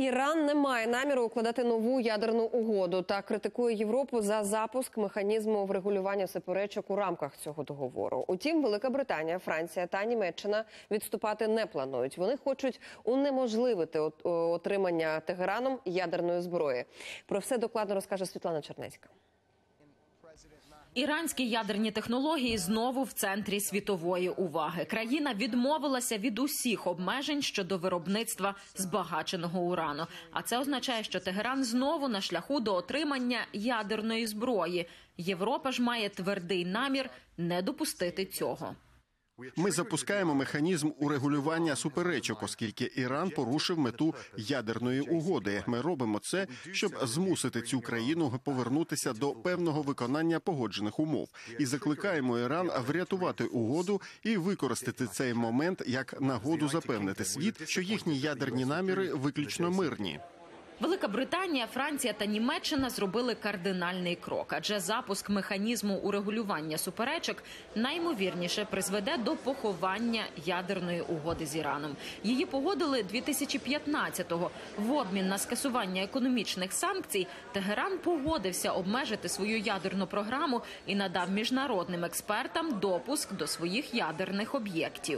Іран не має наміру укладати нову ядерну угоду та критикує Європу за запуск механізму врегулювання суперечок у рамках цього договору. Утім, Велика Британія, Франція та Німеччина відступати не планують. Вони хочуть унеможливити отримання Тегераном ядерної зброї. Про все докладно розкаже Світлана Чернецька. Іранські ядерні технології знову в центрі світової уваги. Країна відмовилася від усіх обмежень щодо виробництва збагаченого урану. А це означає, що Тегеран знову на шляху до отримання ядерної зброї. Європа ж має твердий намір не допустити цього. Ми запускаємо механізм урегулювання суперечок, оскільки Іран порушив мету ядерної угоди. Ми робимо це, щоб змусити цю країну повернутися до певного виконання погоджених умов. І закликаємо Іран врятувати угоду і використати цей момент як нагоду запевнити світ, що їхні ядерні наміри виключно мирні. Велика Британія, Франція та Німеччина зробили кардинальний крок, адже запуск механізму урегулювання суперечок найімовірніше призведе до поховання ядерної угоди з Іраном. Її погодили 2015-го. В обмін на скасування економічних санкцій Тегеран погодився обмежити свою ядерну програму і надав міжнародним експертам допуск до своїх ядерних об'єктів.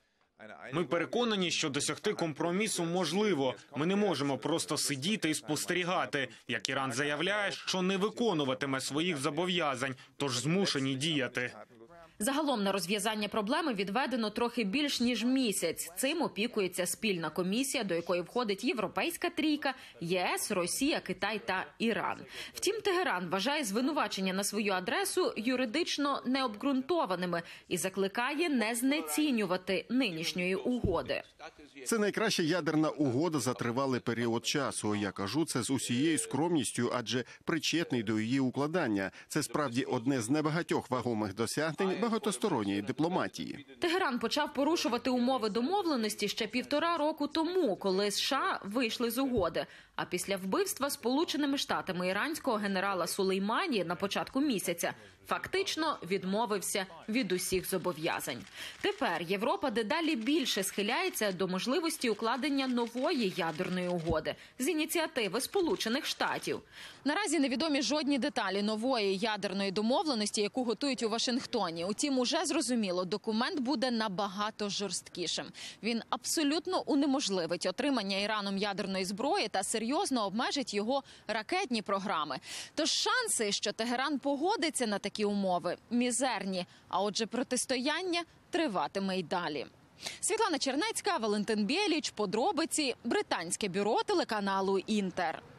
Ми переконані, що досягти компромісу можливо. Ми не можемо просто сидіти і спостерігати, як Іран заявляє, що не виконуватиме своїх зобов'язань, тож змушені діяти. Загалом на розв'язання проблеми відведено трохи більш ніж місяць. Цим опікується спільна комісія, до якої входить Європейська трійка, ЄС, Росія, Китай та Іран. Втім, Тегеран вважає звинувачення на свою адресу юридично необґрунтованими і закликає не знецінювати нинішньої угоди. Це найкраща ядерна угода за тривалий період часу. Я кажу це з усією скромністю, адже причетний до її укладання. Це справді одне з небагатьох вагомих досягнень багатосторонньої дипломатії. Тегеран почав порушувати умови домовленості ще 1,5 року тому, коли США вийшли з угоди. А після вбивства Сполученими Штатами іранського генерала Сулеймані на початку місяця фактично відмовився від усіх зобов'язань. Тепер Європа дедалі більше схиляється до можливості укладення нової ядерної угоди з ініціативи Сполучених Штатів. Наразі невідомі жодні деталі нової ядерної домовленості, яку готують у Вашингтоні. Утім, уже зрозуміло, документ буде набагато жорсткішим. Він абсолютно унеможливить отримання Іраном ядерної зброї та серйозно обмежить його ракетні програми. Тож шанси, що Тегеран погодиться на такі умови, мізерні. А отже, протистояння триватиме й далі. Світлана Чернецька, Валентин Бєліч, подробиці, британське бюро телеканалу «Інтер».